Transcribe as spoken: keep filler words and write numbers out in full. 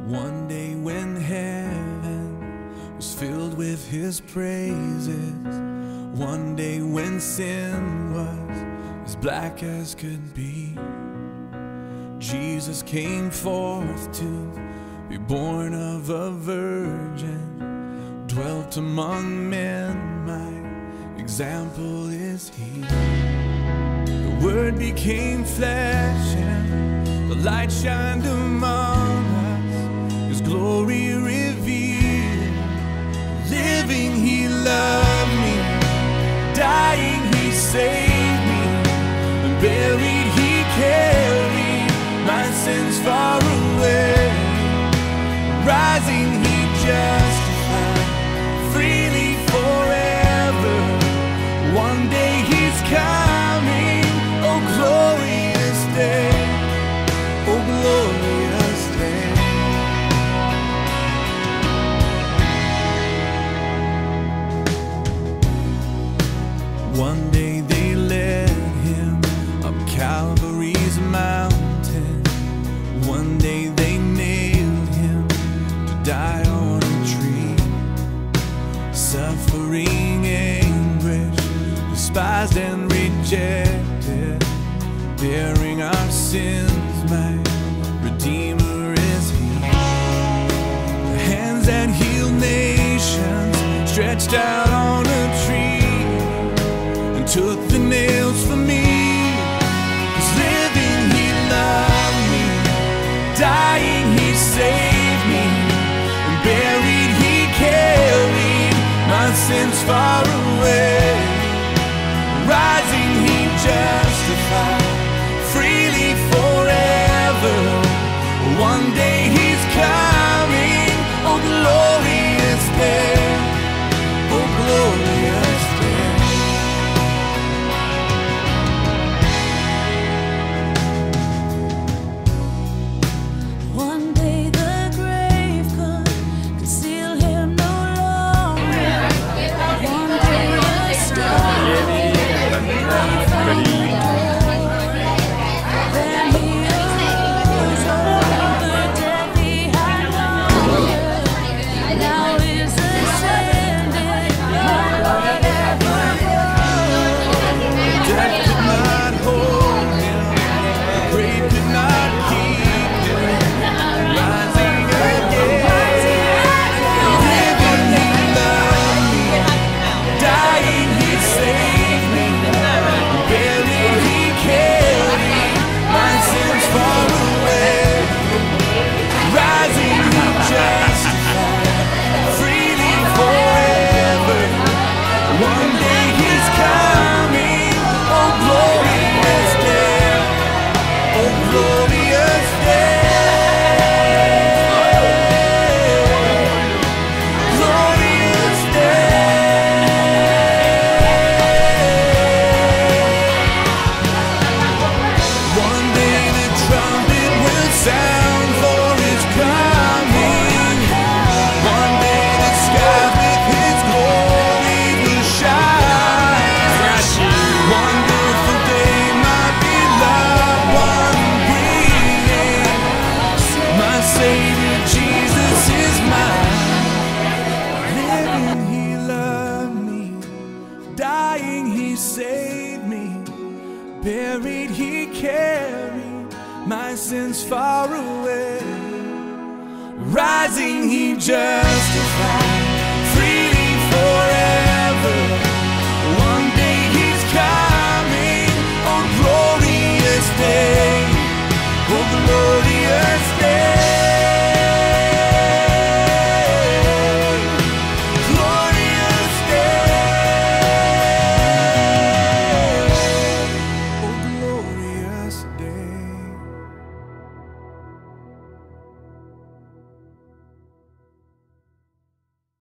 One day when heaven was filled with his praises, one day when sin was as black as could be, Jesus came forth to be born of a virgin, dwelt among men, my example is he. The Word became flesh and the light shined among us, his glory revealed. Living he loved me, dying he saved me, and buried he carried my sins far away. Rising he justified freely forever. One day he's coming, oh glorious day, oh glorious day. One day they led him up Calvary's mountain. One day they nailed him to die on a tree. Suffering anguish, despised and rejected, bearing our sins, my Redeemer is he. The hands that heal nations stretched out on a tree, took the nails for me. 'Cause living he loved me, dying he saved me, and buried he carried my sins far away. Rising he justified freely forever. One day he's coming, oh glorious day, oh glorious day. Buried he carried my sins far away. Rising he just